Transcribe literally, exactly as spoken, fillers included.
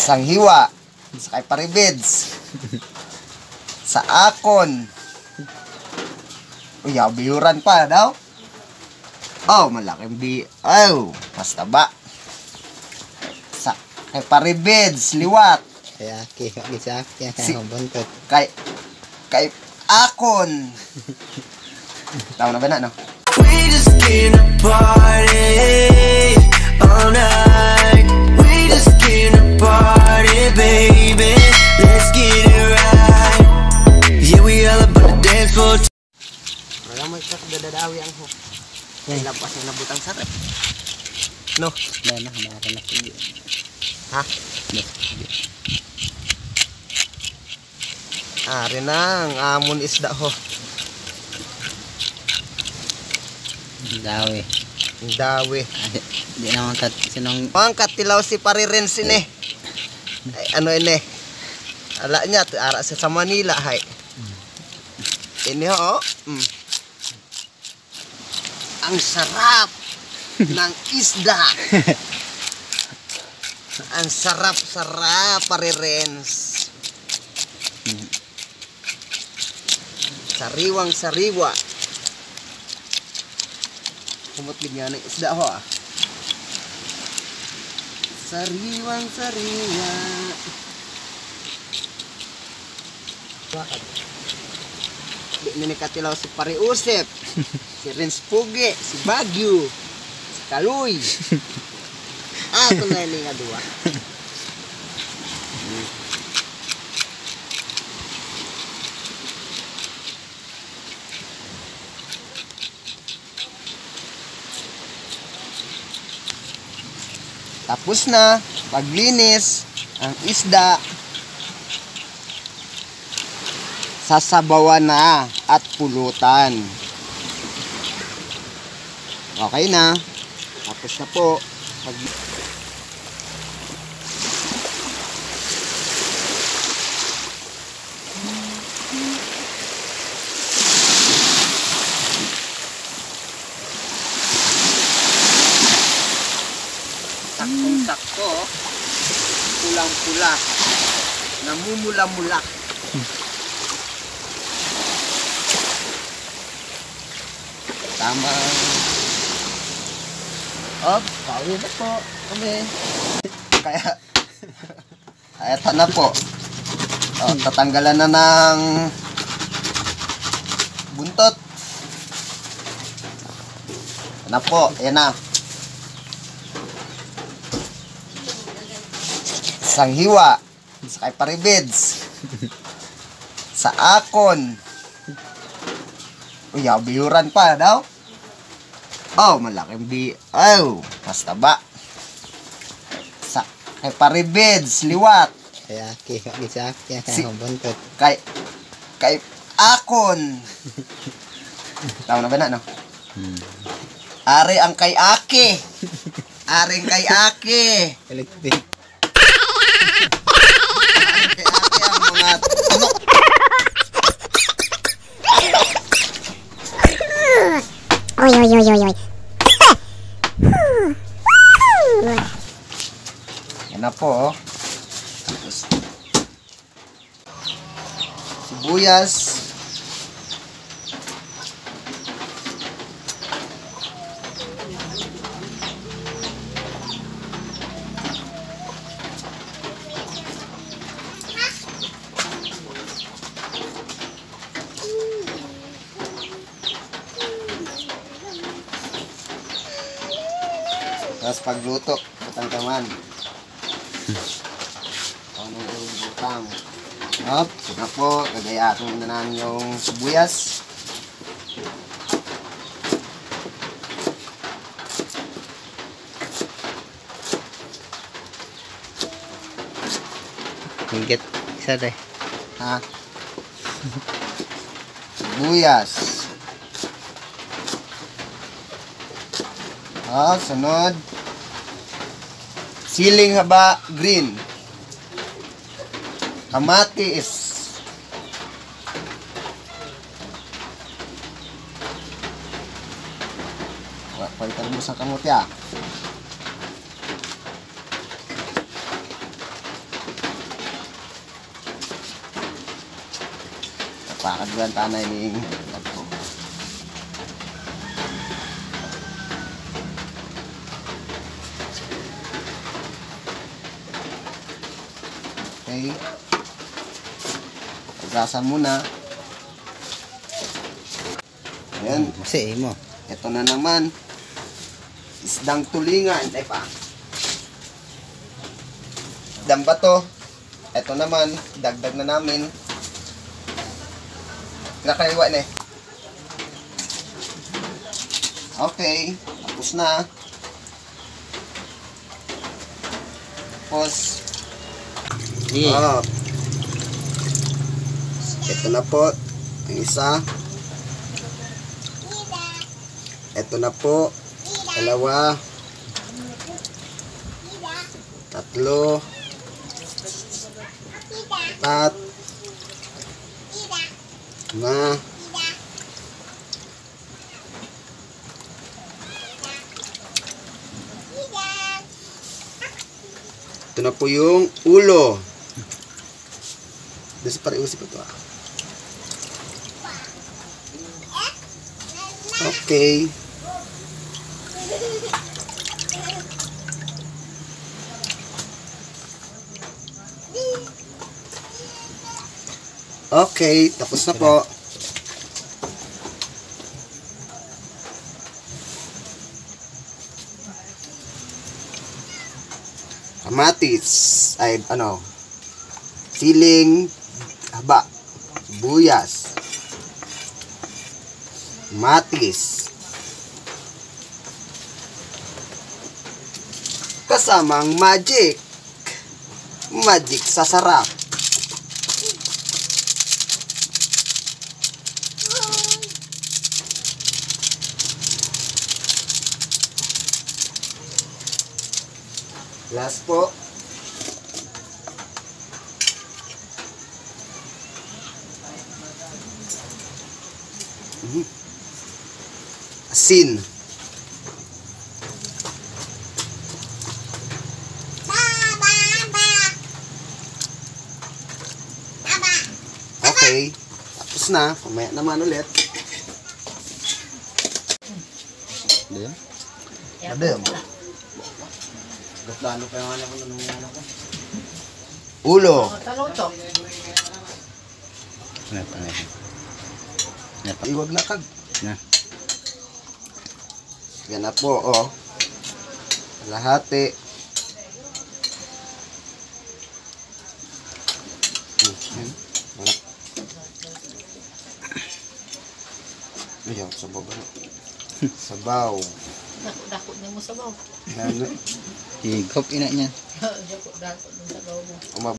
Sanghiwa. Sa kay Paribids. Sa akon. Uy, biyuran pa daw. Oh, malaking bi... Oh, mas taba. Sa kay Paribids, liwat. Kaya aki, aki sa aki. Si- Buntot. Kay... Kay akon. Tama na ba na, no? We just gonna party all night. We just gonna party, baby. Let's get it right. Yeah, we all up on the dance floor. Wala mo ikat dadadawi ang hook. Yan, lapas na nabutang sarap. No? Dahil na, meron na sige. Ha? Yes. Ari na, ang amon isda ho. Dawi. Ang dawi. Di naman kat, sinong... Pangkat tilaw si Pariren sine. Ay, ano ini? Ala niya, ara sa sa Manila, hay. Ini ho, mm. Ang sarap ng isda. Ang sarap-sarap, Parirens. Sariwang-sariwa. Kumutlig nga ng isda ho, ah. Sariwang-sariwa. Bakit? Di ninikatilaw si Pariusip, si Rins Pugi, si Bagyo, si Kaloy. Ah, ito na yung nga dua. Tapos na paglinis ang isda, sasabawan na at pulutan. Okay na. Tapos na po. Pag saktong-sakto, pulang-pula, namumula-mula. Tama. Oh, pauwi na po kami. Kaya, kaya ito na po. Oh, tatanggalan na ng buntot. Ito na po, yan na. Sanghiwa. Sa kay Paribids. Sa akon. Uy, biyuran pa daw. Oh, malaking bi... Oh, mas taba. Sa kay Paribids, liwat. Kaya aki, aki sa aki. Si- Buntot. Kay... Kay akon. Tama na ba na, no? Hmm. Ari ang kay aki. Ari ang kay aki. Electric. Ari kay aki ang mga... Ano? Oy, oy, oy, oy, oy. Yan na po, oh. Tapos, sibuyas. Tapos pagluto, butang kaman. Anong uling butang. Hop, sina po, gagayatin na namin yung sibuyas. Hingit. Isa rin. Ha? Sibuyas. Hop, sunod. Siling haba green. Kamatis. Palitan mo sa kamote, ah. Pakadlan tanay ning kadto. Okay. Ugasan muna. Ayan. Kasi mo. Ito na naman. Isdang tulingan. Ay pa. Isdang bato. Ito naman. Dagdag na namin. Nakaiwa na eh. Okay. Tapos na. Tapos. Sige. Oh. Ito na po. Ang isa. Ito na po. Dalawa. Tatlo. Apat. Lima. Ito na po yung ulo. Dito para iusip ito ah. Okay. Okay, tapos na po. Kamatis ay ano? Siling haba, buyas, matis, kasamang magic, magic sa sarap. Last po. Mhm. Asin. Okay. Tapos na. Pamaya naman ulit. Diyan. Madam. Gatlano pa yung anak ko nung anak ko. Ulo. Ano pa na yan? Ano pa? Iwag na kag. Na. Yan na po, oh. Lahati. Hmm. Wala. Ayaw, sabaw ba? Sabaw. Dako niya mo sabaw. Ano? Higop ina niyan. Dako dako ng sabaw mo. Uma